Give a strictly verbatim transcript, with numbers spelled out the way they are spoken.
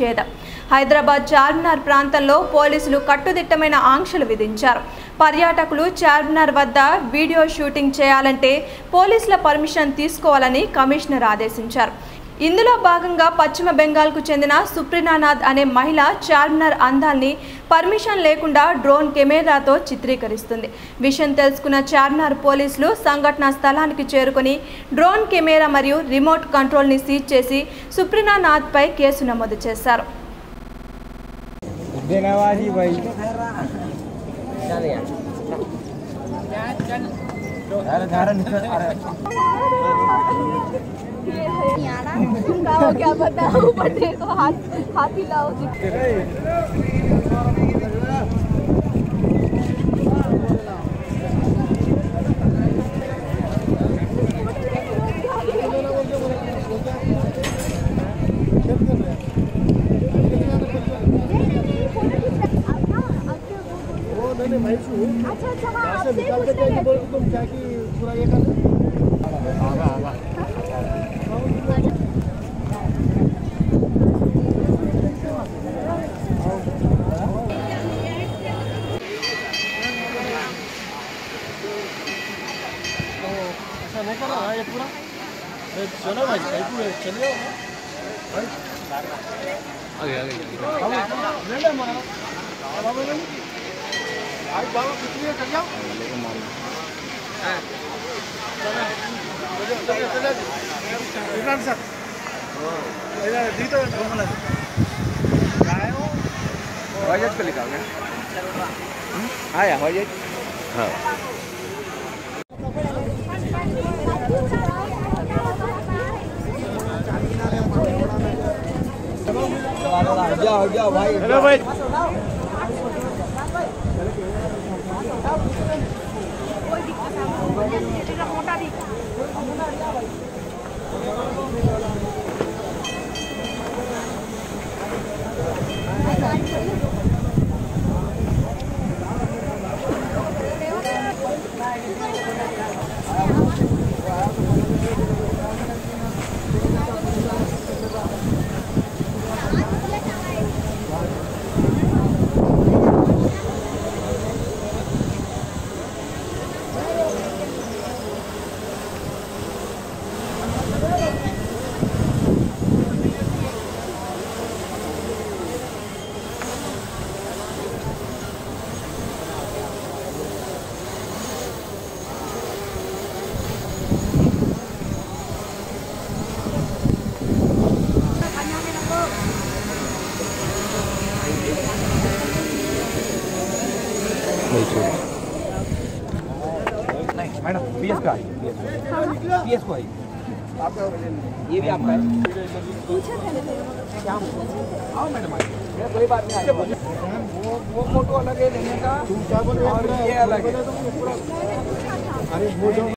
నిషేధం. హైదరాబాద్ చార్మినార్ ప్రాంతంలో పోలీసులు కట్టుదిట్టమైన ఆంక్షలు విధించారు. పర్యాటకులు చార్మినార్ వద్ద వీడియో షూటింగ్ చేయాలంటే పోలీసుల పర్మిషన్ తీసుకోవాలని కమిషనర్ ఆదేశించారు. ఇందులో భాగంగా పశ్చిమ బెంగాల్కు చెందిన సుప్రీనానాథ్ అనే మహిళ చార్మినార్ అందాల్ని పర్మిషన్ లేకుండా డ్రోన్ కెమెరాతో చిత్రీకరిస్తుంది. విషయం తెలుసుకున్న చార్మినార్ పోలీసులు సంఘటనా స్థలానికి చేరుకుని డ్రోన్ కెమెరా మరియు రిమోట్ కంట్రోల్ని సీజ్ చేసి సుప్రీనానాథ్పై కేసు నమోదు చేశారు. क्या बताओ बटे को हाथ हाथी लाओ अच्छा अच्छा हाँ निकाल के तुम क्या कि पूरा ये कर आगा आगा नहीं कर रहा ये पूरा चलो भाई पूरे चलिए भाई आगे आगे ले ले मारा बाबा ले आज बाबा कितनी है चल जाओ हां चलो चलो चलो इमरान सर इधर दी तो घूमना काय हो वायज पे लिखा है आया वायज हां जाओ जाओ भाई हेलो भाई नहीं मैडम पीएस का है पीएस को है आपका ये भी आपका है पूछा था ना क्या आओ मैडम आइए कोई बात नहीं वो वो फोटो अलग है लेने का तुम क्या बोल रहे हो और ये अलग है अरे वो जो